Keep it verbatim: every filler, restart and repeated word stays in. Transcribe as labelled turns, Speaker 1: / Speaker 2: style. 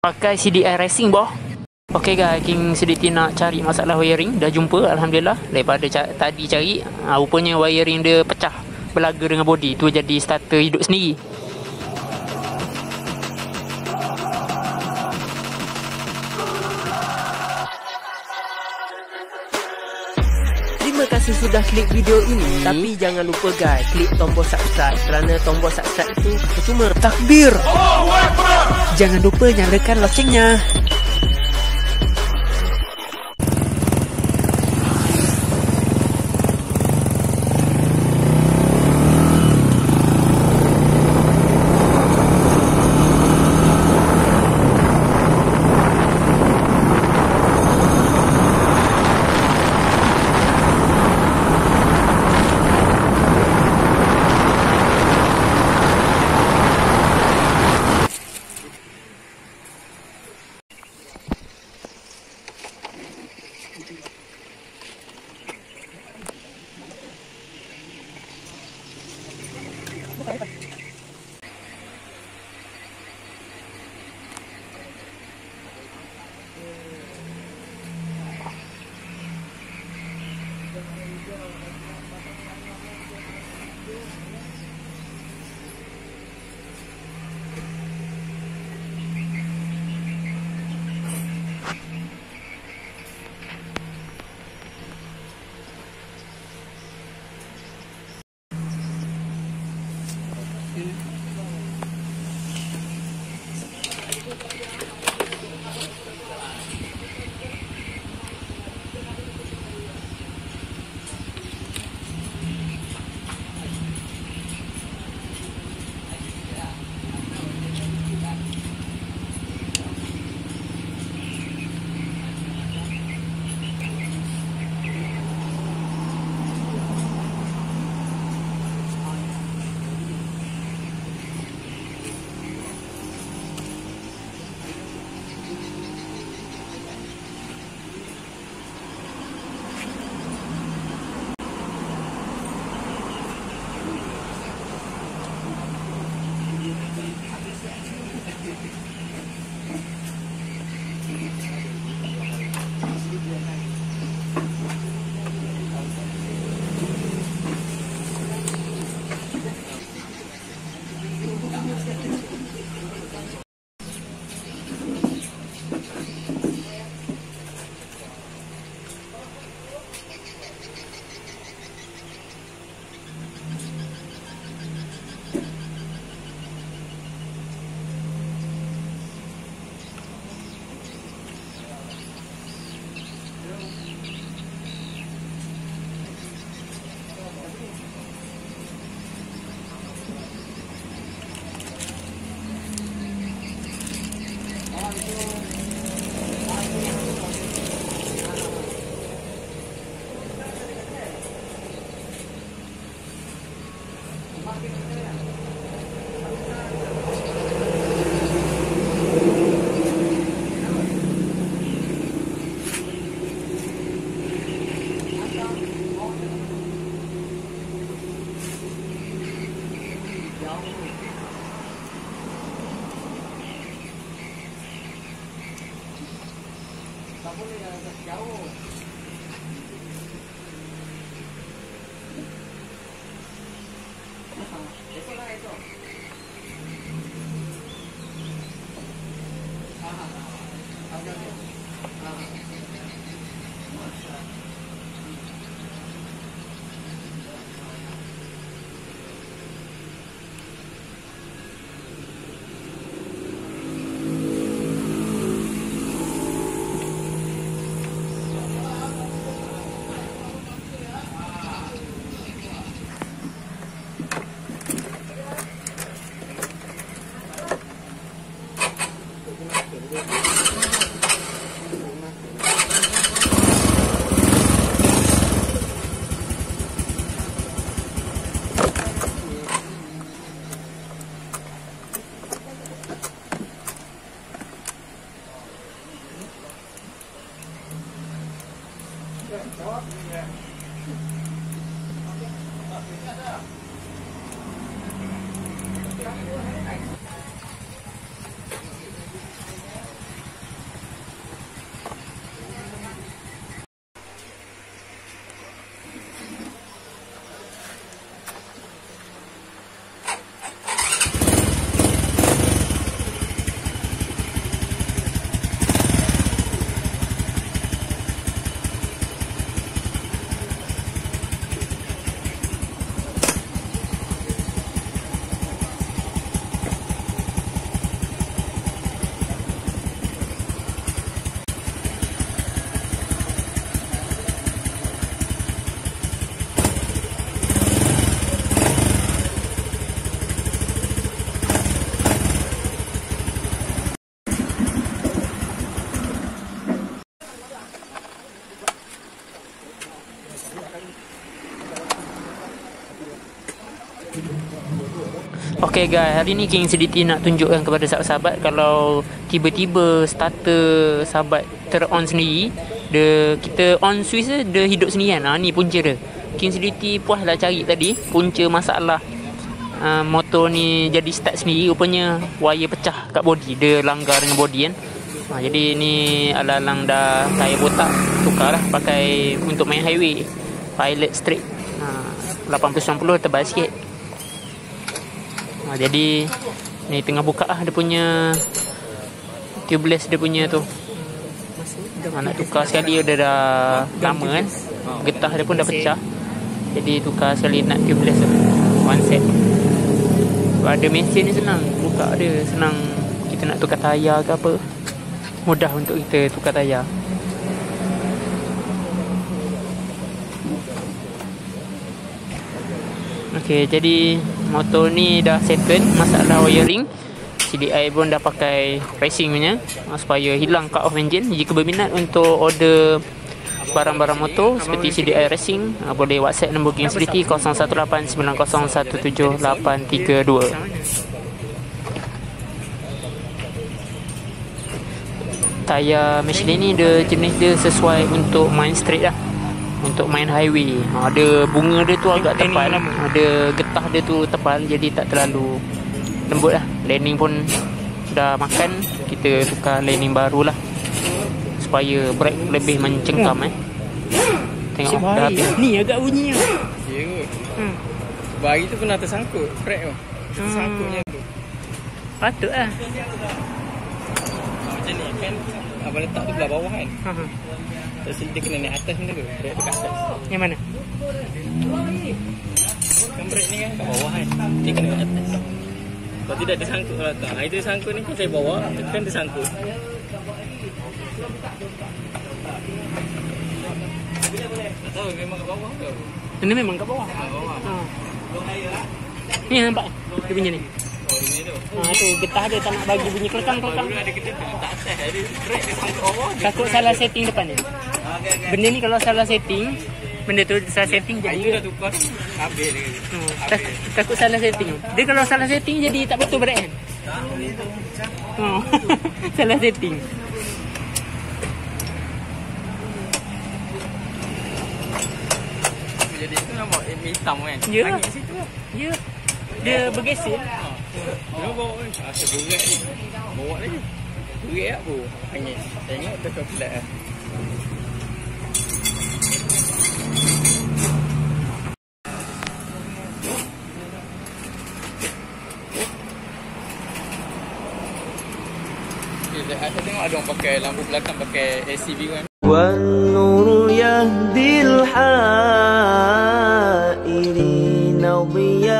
Speaker 1: pakai C D I Racing boh. Okey guys, King sedikit nak cari masalah wiring. Dah jumpa alhamdulillah. Daripada ca- tadi cari, ha, rupanya wiring dia pecah belaga dengan body. Tu jadi starter hidup sendiri.
Speaker 2: Terima kasih sudah klik video ini. Tapi jangan lupa guys, klik tombol subscribe. Kerana tombol subscribe itu percuma. Takbir! Jangan lupa nyalakan loncengnya.
Speaker 1: Okay guys, hari ni King Sediti nak tunjukkan kepada sahabat-sahabat kalau tiba-tiba starter sahabat ter-on sendiri, dia kita on switch dia, dia hidup sendiri kan. Ha, ni punca dia. King Sediti puas lah cari tadi punca masalah uh, motor ni jadi start sendiri. Rupanya wire pecah kat body, dia langgar dengan body kan. Ha, jadi ni alang-alang dah tayar botak, tukar lah pakai untuk main highway Pilot Street. Ha, lapan puluh sembilan puluh tebal sikit. Ha, jadi ni tengah buka lah dia punya tubeless dia punya tu. Ha, nak tukar sekali dia dah lama kan. Getah dia pun dah pecah. Jadi tukar sekali nak tubeless tu. One set. Ada mesin ni senang. Buka dia senang. Kita nak tukar tayar ke apa, mudah untuk kita tukar tayar. Okey, jadi motor ni dah settle masalah wiring. C D I pun dah pakai racing punya supaya hilang cut off engine. Jika berminat untuk order barang-barang motor seperti C D I racing, boleh WhatsApp nombor King Sediti kosong satu lapan sembilan kosong satu tujuh lapan tiga dua. Tayar Michelin ni dia jenis dia sesuai untuk main straight lah, untuk main highway. Ha, ada bunga dia tu agak tebal, ada getah dia tu tebal, jadi tak terlalu lembut lah. Landing pun dah makan, kita tukar landing baru lah supaya brake lebih mencengkam eh. Tengok dah habis.
Speaker 2: Ni agak bunyi lah.
Speaker 3: Ya kot. Hmm. Bari tu pernah tersangkut brake tu. Tersangkutnya tu.
Speaker 2: Patut lah.
Speaker 3: Macam ni kan abang letak tu belah bawah kan. Ha. Terus dia kena naik atas ni tu. Brake dekat atas.
Speaker 2: Yang mana?
Speaker 3: Kan brake ni kan kat bawah kan. Dia kena kat atas. Kalau tidak tersangkut kalau tak. Hari tu tersangkut ni kan saya bawa, kan tersangkut. Tak tahu memang kat bawah ke?
Speaker 2: Ini memang kat bawah.
Speaker 3: Kat bawah.
Speaker 2: Ha. Ni nampak dia punya ni.
Speaker 3: Oh, ini tu.
Speaker 2: Ha, tu getah dia tak nak bagi bunyi kelekang-kelekang.
Speaker 3: Dulu ada kita tu letak atas. Jadi brake dia sampai bawah.
Speaker 2: Takut salah setting depan ni. Benda ni kalau salah setting, benda tu salah setting jadi.
Speaker 3: Itu dah tukar habis dia.
Speaker 2: Hmm, tak, takut salah setting. Dia kalau salah setting jadi tak betul brake kan? Oh, salah setting.
Speaker 3: Jadi itu nampak hitam kan?
Speaker 2: Ya.
Speaker 3: Angin situ lah.
Speaker 2: Ya. Dia bergeser.
Speaker 3: Dia bawa kan? Asal berat ni. Bawa lagi. Berat apa? Angin. Tengok tekak pelat lah. Saya tengok ada orang pakai lampu belakang pakai L C D kan.
Speaker 4: والنور يهدي الحائرين ضياء